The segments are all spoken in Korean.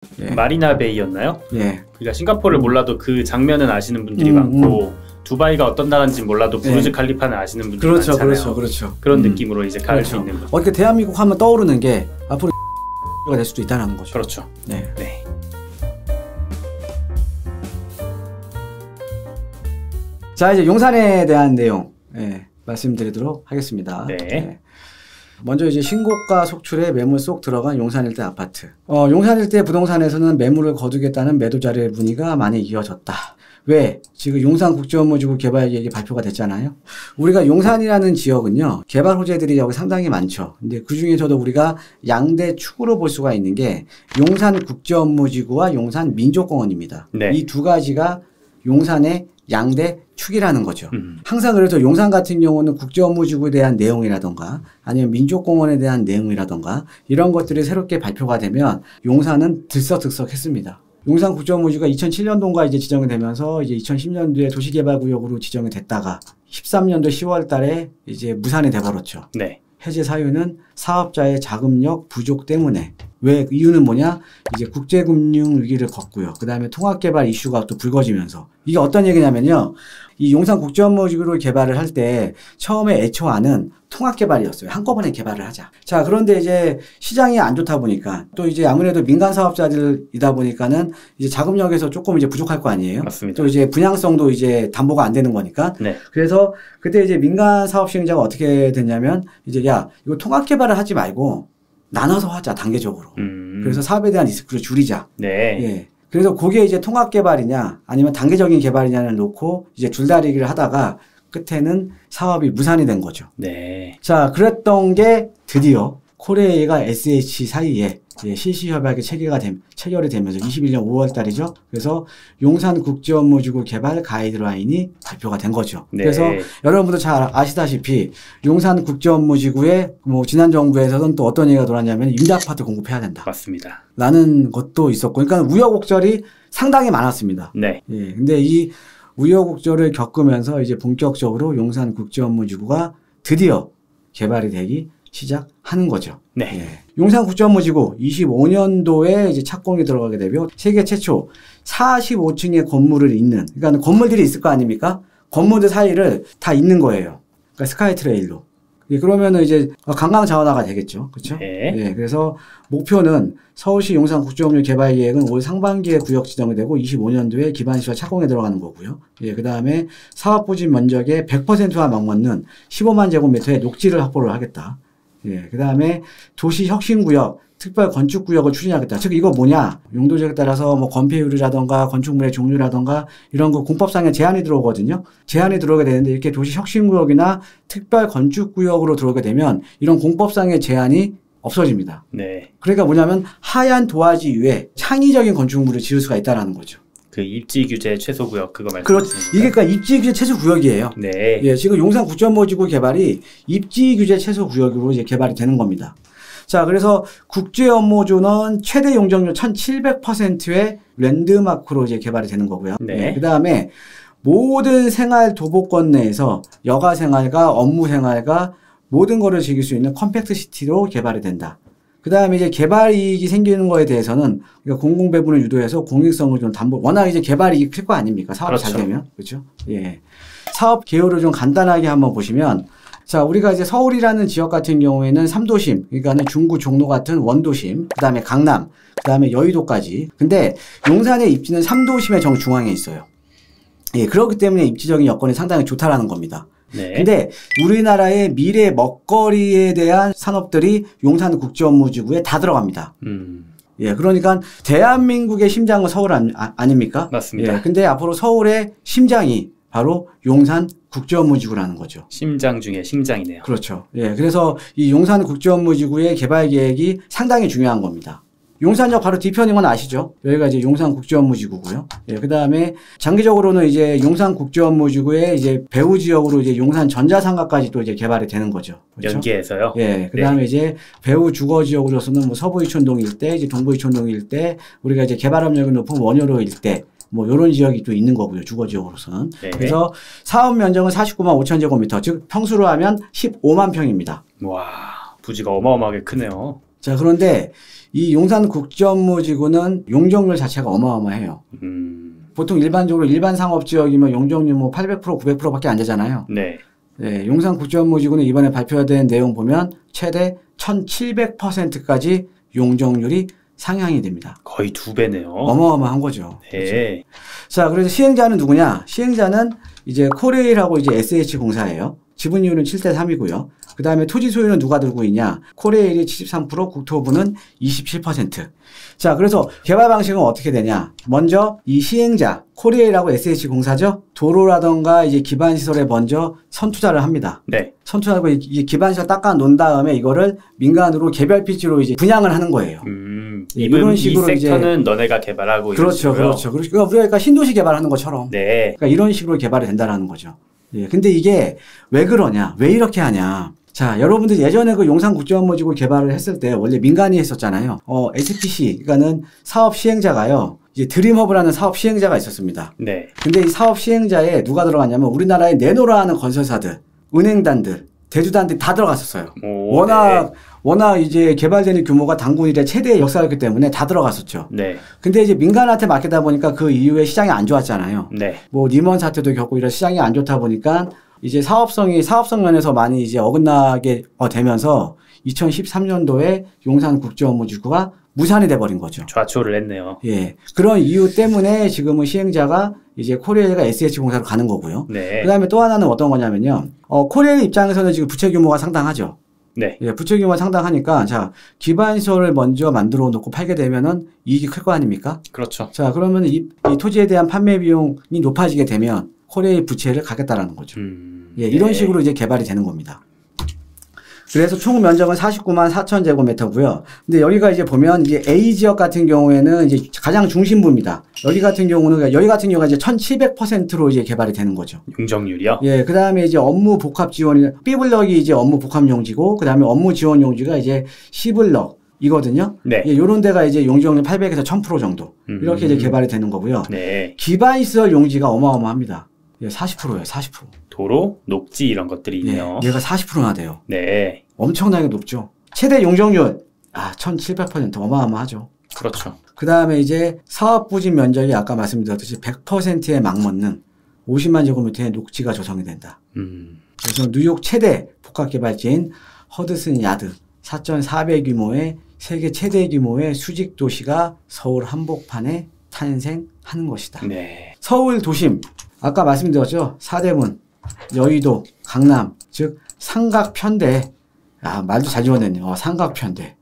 예. 마리나 베이였나요? 예. 그러니까 싱가포르를 몰라도 그 장면은 아시는 분들이 많고 두바이가 어떤 나라인지 몰라도 부르즈 예. 칼리파는 아시는 분들이 그렇죠, 많잖아요. 그렇죠. 그런 느낌으로 이제 갈 수 그렇죠. 있는 거죠. 어떻게 대한민국 하면 떠오르는 게 앞으로 가 될 수도 있다는 거죠. 그렇죠. 네. 네. 자, 이제 용산에 대한 내용 말씀드리도록 하겠습니다. 네. 먼저 이제 신고가 속출에 매물 쏙 들어간 용산 일대 아파트. 용산 일대 부동산에서는 매물을 거두겠다는 매도자의 문의가 많이 이어졌다. 왜? 지금 용산 국제업무지구 개발 계획이 발표가 됐잖아요. 우리가 용산이라는 지역은요, 개발 호재들이 여기 상당히 많죠. 근데 그 중에서도 우리가 양대 축으로 볼 수가 있는 게 용산 국제업무지구와 용산 민족공원입니다. 네. 이 두 가지가 용산의 양대 축이라는 거죠. 항상 그래서 용산 같은 경우는 국제업무지구에 대한 내용이라던가 아니면 민족공원에 대한 내용이라던가 이런 것들이 새롭게 발표가 되면 용산은 들썩들썩했습니다. 용산 국제업무지구가 2007년도인가 이제 지정이 되면서 이제 2010년도에 도시개발구역으로 지정이 됐다가 13년도 10월 달에 이제 무산이 돼버렸죠. 네. 해제 사유는 사업자의 자금력 부족 때문에. 왜? 이유는 뭐냐? 이제 국제금융 위기를 겪고요. 그 다음에 통합개발 이슈가 또 불거지면서. 이게 어떤 얘기냐면요. 이 용산 국제업무지구를 개발을 할 때 처음에 애초안은 통합개발이었어요. 한꺼번에 개발을 하자. 자, 그런데 이제 시장이 안 좋다 보니까 또 이제 아무래도 민간 사업자들이다 보니까는 이제 자금력에서 조금 이제 부족할 거 아니에요. 맞습니다. 또 이제 분양성도 이제 담보가 안 되는 거니까. 네. 그래서 그때 이제 민간 사업 시행자가 어떻게 됐냐면 이제 야, 이거 통합개발을 하지 말고 나눠서 하자, 단계적으로. 그래서 사업에 대한 리스크를 줄이자. 네. 예. 그래서 그게 이제 통합개발이냐 아니면 단계적인 개발이냐를 놓고 이제 줄다리기를 하다가 끝에는 사업이 무산이 된 거죠. 네. 자, 그랬던 게 드디어 코레일과 SH 사이에 실시협약이 체결이 되면서 21년 5월 달이죠. 그래서 용산 국제업무지구 개발 가이드라인이 발표가 된 거죠. 네. 그래서 여러분도 잘 아시다시피 용산 국제업무지구에 뭐 지난 정부에서는 또 어떤 얘기가 돌았냐면 임대아파트 공급해야 된다. 맞습니다. 라는 것도 있었고, 그러니까 우여곡절이 상당히 많았습니다. 네. 예. 근데 이 우여곡절을 겪으면서 이제 본격적으로 용산 국제업무지구가 드디어 개발이 되기 시작하는 거죠. 네. 예. 용산 국제업무지구 25년도에 이제 착공이 들어가게 되며 세계 최초 45층의 건물을 잇는, 그러니까 건물들이 있을 거 아닙니까? 건물들 사이를 다 잇는 거예요. 그러니까 스카이트레일로. 예, 그러면은 이제 관광 자원화가 되겠죠. 그렇죠? 네. 예, 그래서 목표는 서울시 용산 국제업무 개발 계획은 올 상반기에 구역 지정이 되고 25년도에 기반시설 착공에 들어가는 거고요. 예, 그다음에 사업 부지 면적의 100%와 맞먹는 15만 제곱미터의 녹지를 확보를 하겠다. 예, 그다음에 도시 혁신구역, 특별 건축구역을 추진하겠다. 즉 이거 뭐냐? 용도지역에 따라서 뭐 건폐율이라던가 건축물의 종류라던가 이런 거 공법상에 제한이 들어오거든요. 제한이 들어오게 되는데 이렇게 도시 혁신구역이나 특별 건축구역으로 들어오게 되면 이런 공법상의 제한이 없어집니다. 네. 그러니까 뭐냐면 하얀 도화지 위에 창의적인 건축물을 지을 수가 있다는 거죠. 그 입지 규제 최소 구역 그거 말씀하시는 그렇죠. 이게 그러니까 입지 규제 최소 구역이에요. 네. 예, 지금 용산 국제업무지구 개발이 입지 규제 최소 구역으로 이제 개발이 되는 겁니다. 자, 그래서 국제업무지구는 최대 용적률 1700%의 랜드마크로 이제 개발이 되는 거고요. 네. 예, 그 다음에 모든 생활 도보권 내에서 여가 생활과 업무 생활과 모든 거를 즐길 수 있는 컴팩트 시티로 개발이 된다. 그 다음에 이제 개발 이익이 생기는 거에 대해서는 그러니까 공공 배분을 유도해서 공익성을 좀 워낙 이제 개발 이익이 클 거 아닙니까? 사업이 그렇죠. 잘 되면. 그렇죠? 예. 사업 개요를 좀 간단하게 한번 보시면 자, 우리가 이제 서울이라는 지역 같은 경우에는 3도심, 그러니까는 중구, 종로 같은 원도심, 그 다음에 강남, 그 다음에 여의도까지. 근데 용산의 입지는 3도심의 정중앙에 있어요. 예, 그렇기 때문에 입지적인 여건이 상당히 좋다라는 겁니다. 네. 근데 우리나라의 미래 먹거리에 대한 산업들이 용산 국제업무지구에 다 들어갑니다. 예, 그러니까 대한민국의 심장은 서울 아닙니까? 맞습니다. 예, 근데 앞으로 서울의 심장이 바로 용산 국제업무지구라는 거죠. 심장 중에 심장이네요. 그렇죠. 예, 그래서 이 용산 국제업무지구의 개발 계획이 상당히 중요한 겁니다. 용산역 바로 뒤편인 건 아시죠? 여기가 이제 용산 국제업무지구고요. 예, 그 다음에 장기적으로는 이제 용산 국제업무지구의 이제 배후 지역으로 이제 용산 전자상가까지 또 이제 개발이 되는 거죠. 그렇죠? 연계해서요. 예, 그 다음에 네. 이제 배후 주거 지역으로서는 뭐 서부 이촌동 일대, 이제 동부 이촌동 일대, 우리가 이제 개발 압력이 높은 원효로 일대, 뭐 요런 지역이 또 있는 거고요. 주거 지역으로서는. 네. 그래서 사업 면적은 49만 5천 제곱미터, 즉 평수로 하면 15만 평입니다. 와, 부지가 어마어마하게 크네요. 자, 그런데 이 용산 국제업무지구는 용적률 자체가 어마어마해요. 보통 일반적으로 일반 상업지역이면 용적률 뭐 800%, 900%밖에 안 되잖아요. 네. 네, 용산 국제업무지구는 이번에 발표된 내용 보면 최대 1700%까지 용적률이 상향이 됩니다. 거의 2배네요. 어마어마한 거죠. 네. 그렇죠? 자, 그래서 시행자는 누구냐? 시행자는 이제 코레일하고 이제 SH공사예요. 지분율은 7대3이고요. 그 다음에 토지 소유는 누가 들고 있냐? 코레일이 73%, 국토부는 27%. 자, 그래서 개발 방식은 어떻게 되냐? 먼저 이 시행자, 코레일하고 SH공사죠? 도로라던가 이제 기반시설에 먼저 선투자를 합니다. 네. 선투자하고 이 기반시설 닦아 놓은 다음에 이거를 민간으로 개별 피지로 이제 분양을 하는 거예요. 이런 식으로 이 섹터는 이제 너네가 개발하고 그렇죠, 그렇죠. 그러니까 우리가 신도시 개발하는 것처럼. 네. 그러니까 이런 식으로 개발이 된다라는 거죠. 예. 근데 이게 왜 그러냐? 왜 이렇게 하냐? 자, 여러분들 예전에 그 용산국제업무지구 개발을 했을 때 원래 민간이 했었잖아요. SPC, 그러니까는 사업 시행자가요. 이제 드림허브라는 사업 시행자가 있었습니다. 네. 근데 이 사업 시행자에 누가 들어갔냐면 우리나라의 네노라는 건설사들, 은행단들, 대주단들이 다 들어갔었어요. 워낙 이제 개발되는 규모가 단군 이래 최대의 역사였기 때문에 다 들어갔었죠. 네. 근데 이제 민간한테 맡기다 보니까 그 이후에 시장이 안 좋았잖아요. 네. 뭐 리먼 사태도 겪고 이런 시장이 안 좋다 보니까 이제 사업성 면에서 많이 이제 어긋나게 되면서 2013년도에 용산국제업무지구가 무산이 돼버린 거죠. 좌초를 했네요. 예. 그런 이유 때문에 지금은 시행자가 이제 코레일과 SH공사로 가는 거고요. 네. 그 다음에 또 하나는 어떤 거냐면요. 코레일 입장에서는 지금 부채 규모가 상당하죠. 네. 예, 부채 규모가 상당하니까 자, 기반시설을 먼저 만들어 놓고 팔게 되면은 이익이 클 거 아닙니까? 그렇죠. 자, 그러면 이 토지에 대한 판매 비용이 높아지게 되면 코레일 부채를 갚겠다라는 거죠. 예, 이런 식으로 이제 개발이 되는 겁니다. 그래서 총 면적은 49만 4천 제곱미터고요. 근데 여기가 이제 보면 이제 A 지역 같은 경우에는 이제 가장 중심부입니다. 여기 같은 경우가 이제 1700%로 이제 개발이 되는 거죠. 용적률이요? 예, 그 다음에 이제 업무 복합 지원이 B블럭이 이제 업무 복합 용지고, 그 다음에 업무 지원 용지가 이제 C블럭. 이거든요. 네. 예, 요런 데가 이제 용적률 800에서 1000% 정도. 이렇게 이제 개발이 되는 거고요. 네. 기반시설 용지가 어마어마합니다. 예, 40%예요, 40%. 도로, 녹지 이런 것들이 있네요. 예, 얘가 40%나 돼요. 네. 엄청나게 높죠. 최대 용적률 1700% 어마어마하죠. 그렇죠. 그 다음에 이제 사업 부지 면적이 아까 말씀드렸듯이 100%에 막맞는 50만 제곱미터의 녹지가 조성이 된다. 그래서 뉴욕 최대 복합개발지인 허드슨 야드 4.4배 규모의 세계 최대 규모의 수직 도시가 서울 한복판에 탄생하는 것이다. 네. 서울 도심 아까 말씀드렸죠. 사대문, 여의도, 강남 즉 삼각편대. 말도 잘 지어냈네요. 삼각편대.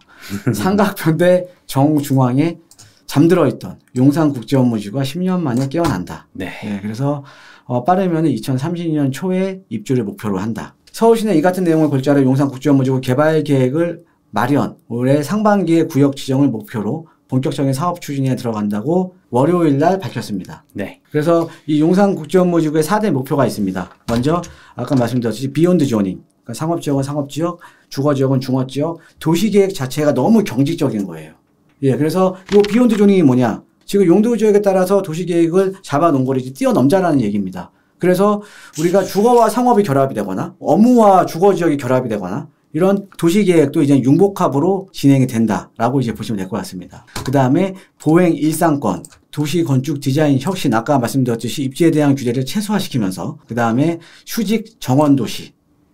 삼각편대 정중앙에 잠들어 있던 용산국제업무지구가 10년 만에 깨어난다. 네. 예, 그래서 빠르면 2030년 초에 입주를 목표로 한다. 서울시는 이 같은 내용을 골자로 용산국제업무지구 개발 계획을 마련, 올해 상반기에 구역 지정을 목표로 본격적인 사업 추진에 들어간다고 월요일 날 밝혔습니다. 네. 그래서 이 용산국제업무지구의 4대 목표가 있습니다. 먼저 아까 말씀드렸듯이 비욘드 조닝. 그러니까 상업지역은 상업지역, 주거지역은 중어지역, 도시계획 자체가 너무 경직적인 거예요. 예, 그래서 이 비욘드 조닝이 뭐냐? 지금 용도지역에 따라서 도시계획을 잡아놓은 거를 이제 뛰어넘자라는 얘기입니다. 그래서 우리가 주거와 상업이 결합이 되거나 업무와 주거지역이 결합이 되거나 이런 도시계획도 이제 융복합으로 진행이 된다라고 이제 보시면 될 것 같습니다. 그 다음에 보행 일상권, 도시 건축 디자인 혁신, 아까 말씀드렸듯이 입지에 대한 규제를 최소화시키면서 그 다음에 휴직 정원 도시를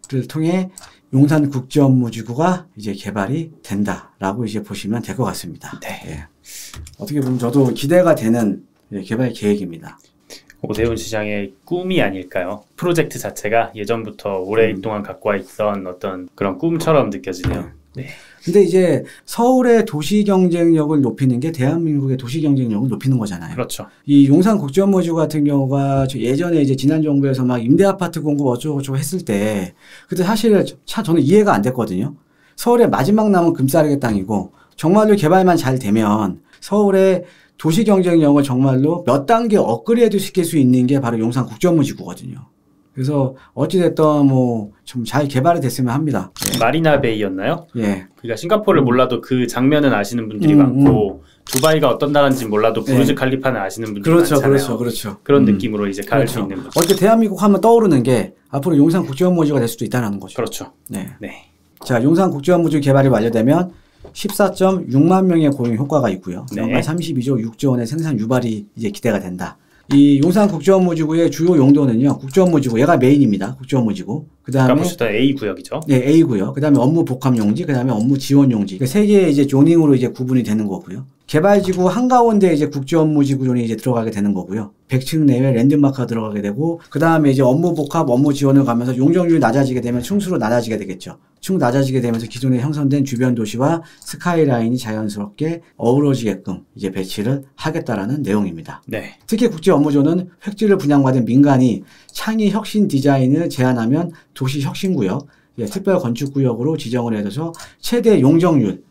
통해 용산 국제업무지구가 이제 개발이 된다라고 이제 보시면 될 것 같습니다. 네. 예. 어떻게 보면 저도 기대가 되는 개발 계획입니다. 오세훈 시장의 꿈이 아닐까요? 프로젝트 자체가 예전부터 오랫동안 갖고 와 있던 어떤 그런 꿈처럼 느껴지네요. 네. 근데 이제 서울의 도시 경쟁력을 높이는 게 대한민국의 도시 경쟁력을 높이는 거잖아요. 그렇죠. 이 용산 국제업무지구 같은 경우가 예전에 이제 지난 정부에서 막 임대 아파트 공급 어쩌고저쩌고 했을 때 그때 사실 저는 이해가 안 됐거든요. 서울의 마지막 남은 금싸르기 땅이고 정말로 개발만 잘 되면 서울의 도시 경쟁력을 정말로 몇 단계 업그레이드 시킬 수 있는 게 바로 용산 국제업무지구거든요. 그래서 어찌됐든 뭐 좀 잘 개발이 됐으면 합니다. 예. 마리나 베이였나요? 예. 그러니까 싱가포르를 몰라도 그 장면은 아시는 분들이 많고 두바이가 어떤 나라인지 몰라도 부르즈 칼리파는 아시는 분들이 많잖아요. 그렇죠. 그런 느낌으로 이제 갈 수 있는 거죠. 어떻게 대한민국 하면 떠오르는 게 앞으로 용산 국제업무지구가 될 수도 있다는 거죠. 그렇죠. 네. 네. 자, 용산 국제업무지구 개발이 완료되면 14.6만 명의 고용 효과가 있고요. 네. 연간 32조 6조 원의 생산 유발이 이제 기대가 된다. 이 용산 국제업무지구의 주요 용도는요. 국제업무지구 얘가 메인입니다. 국제업무지구. 그다음에 보시던 A 구역이죠. 네, A고요. 그다음에 업무 복합 용지, 그다음에 업무 지원 용지. 그러니까 세 개의 이제 조닝으로 이제 구분이 되는 거고요. 개발지구 한가운데 이제 국제업무지구 존이 이제 들어가게 되는 거고요. 100층 내외 랜드마크가 들어가게 되고, 그다음에 이제 업무 복합, 업무 지원을 가면서 용적률이 낮아지게 되면 층수로 낮아지게 되겠죠. 층 낮아지게 되면서 기존에 형성된 주변 도시와 스카이라인이 자연스럽게 어우러지게끔 이제 배치를 하겠다라는 내용입니다. 네. 특히 국제업무조는 획지를 분양받은 민간이 창의 혁신 디자인을 제안하면 도시 혁신구역, 특별 건축구역으로 지정을 해서 최대 용적률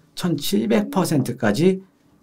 1700%까지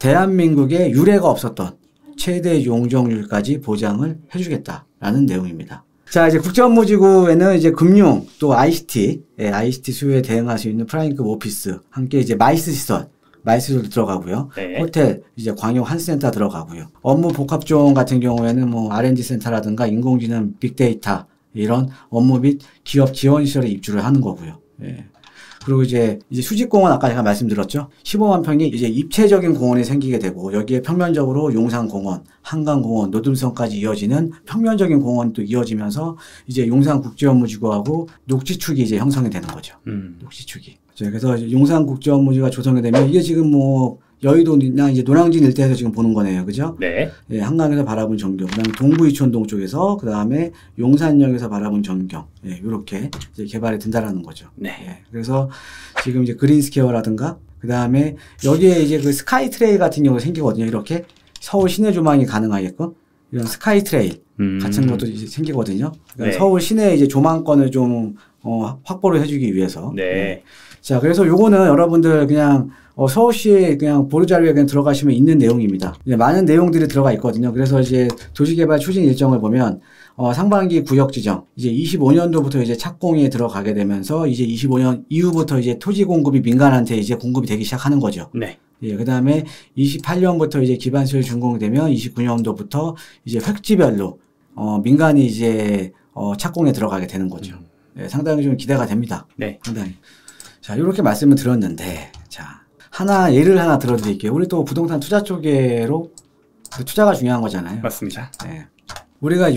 대한민국에 유례가 없었던 최대 용적률까지 보장을 해주겠다라는 내용입니다. 자, 이제 국제업무지구에는 이제 금융 또 ICT, ICT 수요에 대응할 수 있는 프라임급 오피스, 함께 이제 마이스 시설도 들어가고요. 네. 호텔, 이제 광역 한센터 들어가고요. 업무 복합종 같은 경우에는 뭐 R&D 센터라든가 인공지능, 빅데이터 이런 업무 및 기업 지원 시설에 입주를 하는 거고요. 예. 그리고 이제 수직공원 아까 제가 말씀드렸죠. 15만 평이 이제 입체적인 공원이 생기게 되고 여기에 평면적으로 용산공원, 한강공원, 노듬성까지 이어지는 평면적인 공원이 또 이어지면서 이제 용산국제업무지구하고 녹지축이 이제 형성이 되는 거죠. 녹지축이. 그래서 용산국제업무지구가 조성이 되면 이게 지금 뭐 여의도나 이제 노량진 일대에서 지금 보는 거네요. 그죠? 네. 예, 한강에서 바라본 전경, 그 다음에 동부이촌동 쪽에서, 그 다음에 용산역에서 바라본 전경, 예, 요렇게 이제 개발이 된다라는 거죠. 네. 예, 그래서 지금 이제 그린스퀘어라든가, 그 다음에 여기에 이제 그 스카이 트레일 같은 경우가 생기거든요. 이렇게 서울 시내 조망이 가능하게끔 이런 스카이 트레일 같은 것도 이제 생기거든요. 그러니까 네. 서울 시내 이제 조망권을 좀, 확보를 해주기 위해서. 네. 예. 자, 그래서 요거는 여러분들 그냥 서울시에 그냥 보도자료에 그냥 들어가시면 있는 내용입니다. 많은 내용들이 들어가 있거든요. 그래서 이제 도시개발 추진 일정을 보면, 상반기 구역 지정, 이제 25년도부터 이제 착공에 들어가게 되면서 이제 25년 이후부터 이제 토지 공급이 민간한테 이제 공급이 되기 시작하는 거죠. 네. 예, 그 다음에 28년부터 이제 기반시설 준공되면 29년도부터 이제 획지별로, 민간이 이제, 착공에 들어가게 되는 거죠. 예, 상당히 좀 기대가 됩니다. 네. 상당히. 자, 이렇게 말씀을 드렸는데, 자, 예를 하나 들어드릴게요. 우리 또 부동산 투자 쪽으로 투자가 중요한 거잖아요. 맞습니다. 네. 우리가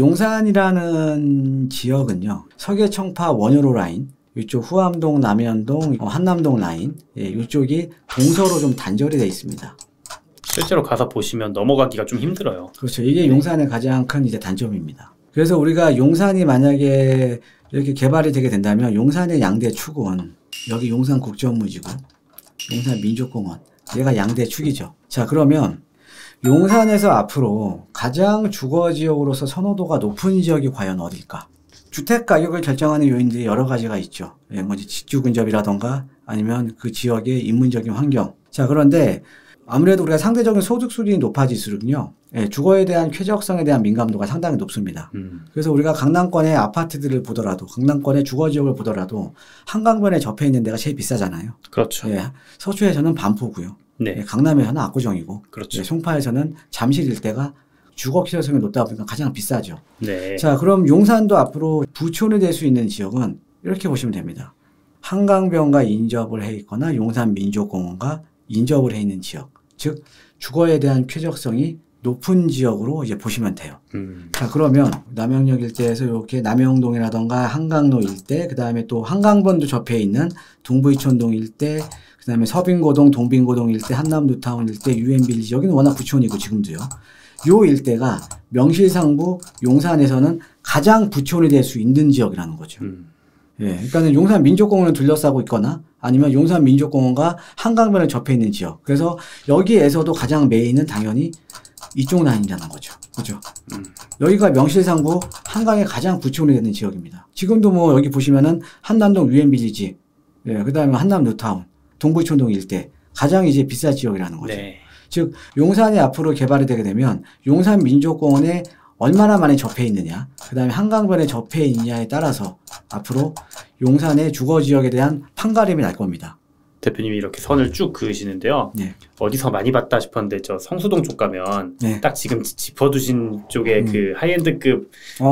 용산이라는 지역은요, 서계 청파 원효로 라인, 이쪽 후암동, 남현동, 한남동 라인, 예, 이쪽이 동서로 좀 단절이 되어 있습니다. 실제로 가서 보시면 넘어가기가 좀 힘들어요. 그렇죠. 이게 용산의 가장 큰 이제 단점입니다. 그래서 우리가 용산이 만약에 이렇게 개발이 되게 된다면 용산의 양대 축은 여기 용산 국제업무지구, 용산 민족공원, 얘가 양대 축이죠. 자, 그러면 용산에서 앞으로 가장 주거지역으로서 선호도가 높은 지역이 과연 어딜까? 주택 가격을 결정하는 요인들이 여러 가지가 있죠. 예, 뭐 직주 근접이라던가 아니면 그 지역의 인문적인 환경. 자, 그런데 아무래도 우리가 상대적인 소득 수준이 높아질수록요, 예, 주거에 대한 쾌적성에 대한 민감도가 상당히 높습니다. 그래서 우리가 강남권의 아파트들을 보더라도, 강남권의 주거지역을 보더라도 한강변에 접해 있는 데가 제일 비싸잖아요. 그렇죠. 예, 서초에서는 반포고요. 네. 예, 강남에서는 압구정이고, 그렇죠. 예, 송파에서는 잠실 일대가 주거 쾌적성이 높다 보니까 가장 비싸죠. 네. 자, 그럼 용산도 앞으로 부촌이 될 수 있는 지역은 이렇게 보시면 됩니다. 한강변과 인접을 해 있거나 용산 민족공원과 인접을 해 있는 지역. 즉, 주거에 대한 쾌적성이 높은 지역으로 이제 보시면 돼요. 자, 그러면 남영역 일대에서 이렇게 남영동이라던가 한강로 일대, 그 다음에 또 한강변도 접해 있는 동부이촌동 일대, 그 다음에 서빙고동, 동빙고동 일대, 한남뉴타운 일대, 유엔빌리지, 여기는 워낙 부촌이고 지금도요. 요 일대가 명실상부 용산에서는 가장 부촌이 될 수 있는 지역이라는 거죠. 예, 그러니까는 용산 민족공원을 둘러싸고 있거나 아니면 용산 민족공원과 한강변을 접해 있는 지역. 그래서 여기에서도 가장 메인은 당연히 이쪽 라인이라는 거죠. 그죠? 여기가 명실상부 한강에 가장 부촌이 되는 지역입니다. 지금도 뭐 여기 보시면은 한남동 유엔빌리지, 예, 그 다음에 한남뉴타운, 동부이촌동 일대 가장 이제 비싼 지역이라는 거죠. 네. 즉 용산이 앞으로 개발이 되게 되면 용산 민족공원에 얼마나 많이 접해 있느냐, 그 다음에 한강변에 접해 있느냐에 따라서 앞으로 용산의 주거지역에 대한 판가름이 날 겁니다. 대표님이 이렇게 선을 쭉 그으시는데요. 네. 어디서 많이 봤다 싶었는데 저 성수동 쪽 가면 네. 딱 지금 짚어두신 쪽에 그 하이엔드급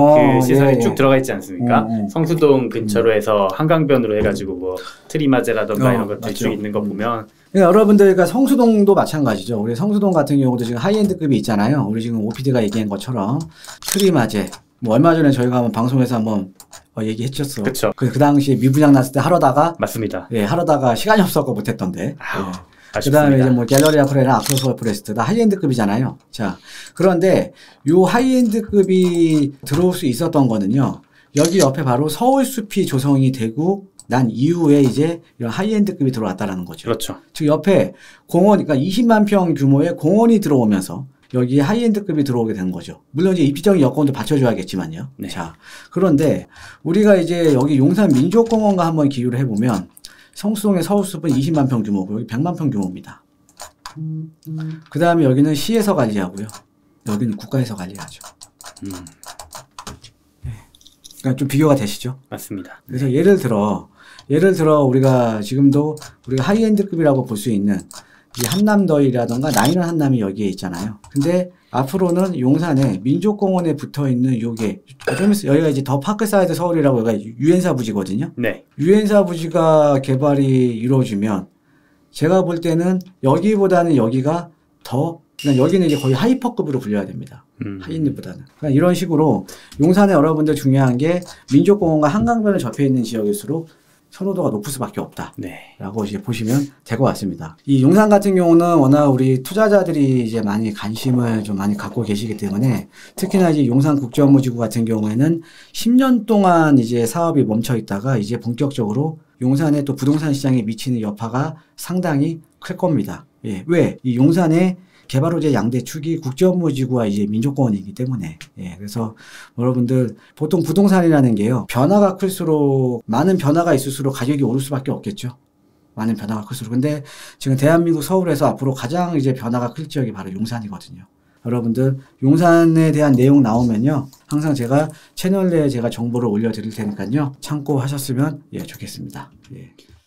그 시설이 네. 쭉 들어가 있지 않습니까? 성수동 근처로 해서 한강변으로 해가지고 뭐 트리마제라던가 이런 것들이 쭉 있는 거 보면 그러니까 여러분들, 그러니까 성수동도 마찬가지죠. 우리 성수동 같은 경우도 지금 하이엔드급이 있잖아요. 우리 지금 OPD가 얘기한 것처럼 트리마제. 뭐 얼마 전에 저희가 한번 방송에서 한번 얘기했었어. 그쵸. 그 당시에 미분양 났을 때 하러다가 맞습니다. 예, 하러다가 시간이 없었고 못했던데. 아우, 예. 아쉽습니다. 그다음에 이제 뭐 갤러리아 프레나 아크로스 프레스트 다 하이엔드급이잖아요. 자, 그런데 요 하이엔드급이 들어올 수 있었던 거는요. 여기 옆에 바로 서울숲이 조성이 되고 난 이후에 이제 이런 하이엔드급이 들어왔다라는 거죠. 그렇죠. 즉 옆에 공원, 그러니까 20만 평 규모의 공원이 들어오면서 여기 하이엔드급이 들어오게 되는 거죠. 물론 이제 입지적인 여건도 받쳐줘야겠지만요. 네. 자, 그런데 우리가 이제 여기 용산 민족공원과 한번 기유를 해보면 성수동의 서울숲은 20만 평 규모고 여기 100만 평 규모입니다. 그 다음에 여기는 시에서 관리하고요. 여기는 국가에서 관리하죠. 그러니까 좀 비교가 되시죠? 맞습니다. 그래서 예를 들어 우리가 지금도 우리가 하이엔드급이라고 볼 수 있는 이 한남더이라던가 나인원 한남이 여기에 있잖아요. 근데 앞으로는 용산에 민족공원에 붙어 있는 요게 좀 있어 여기가 이제 더 파크사이드 서울이라고 여기가 유엔사 부지거든요. 네. 유엔사 부지가 개발이 이루어지면 제가 볼 때는 여기보다는 여기가 더 그러니까 여기는 이제 거의 하이퍼급으로 불려야 됩니다. 하이엔드보다는. 그러니까 이런 식으로 용산에 여러분들 중요한 게 민족공원과 한강변에 접해 있는 지역일수록 선호도가 높을 수밖에 없다. 네. 라고 이제 보시면 될 것 같습니다. 이 용산 같은 경우는 워낙 우리 투자자들이 이제 많이 관심을 좀 많이 갖고 계시기 때문에 특히나 이제 용산 국제업무지구 같은 경우에는 10년 동안 이제 사업이 멈춰 있다가 이제 본격적으로 용산의 또 부동산 시장에 미치는 여파가 상당히 클 겁니다. 예. 왜? 이 용산의 개발 호재 양대 축이 국제업무지구와 이제 민족공원이기 때문에 그래서 여러분들 보통 부동산이라는 게요 변화가 클수록 많은 변화가 있을수록 가격이 오를 수밖에 없겠죠. 많은 변화가 클수록. 근데 지금 대한민국 서울에서 앞으로 가장 이제 변화가 클 지역이 바로 용산이거든요. 여러분들 용산에 대한 내용 나오면요 항상 제가 채널 내에 제가 정보를 올려드릴 테니까요 참고하셨으면 좋겠습니다. 예.